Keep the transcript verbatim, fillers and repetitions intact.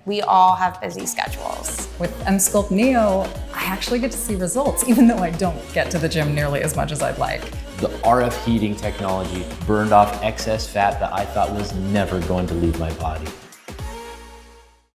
We all have busy schedules. With Emsculpt Neo, I actually get to see results, even though I don't get to the gym nearly as much as I'd like. The R F heating technology burned off excess fat that I thought was never going to leave my body.